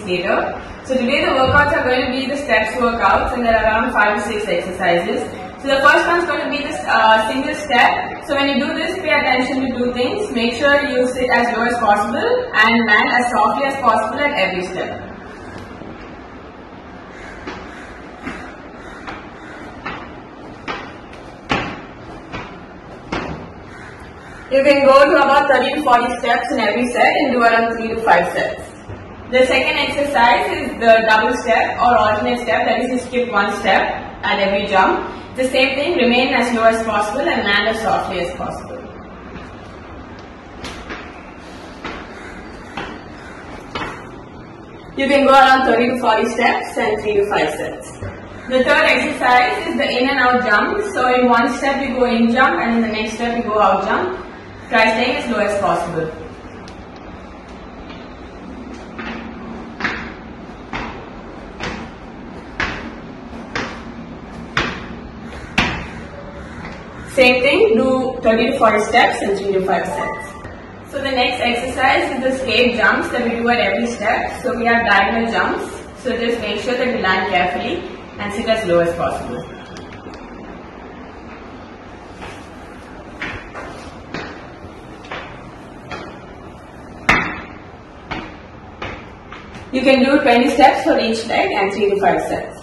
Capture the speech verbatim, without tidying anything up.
later. So today the workouts are going to be the steps workouts, and there are around five to six exercises. So the first one is going to be this uh, single step. So when you do this, pay attention to two things. Make sure you sit as low as possible and land as softly as possible at every step. You can go to about thirty to forty steps in every set and do around three to five sets. The second exercise is the double step or alternate step, that is you skip one step at every jump. The same thing, remain as low as possible and land as softly as possible. You can go around thirty to forty steps and three to five sets. The third exercise is the in and out jump. So in one step you go in jump and in the next step you go out jump. Try staying as low as possible. Same thing, do thirty to forty steps and three to five sets. So the next exercise is the straight jumps that we do at every step. So we have diagonal jumps. So just make sure that you land carefully and sit as low as possible. You can do twenty steps for each leg and three to five sets.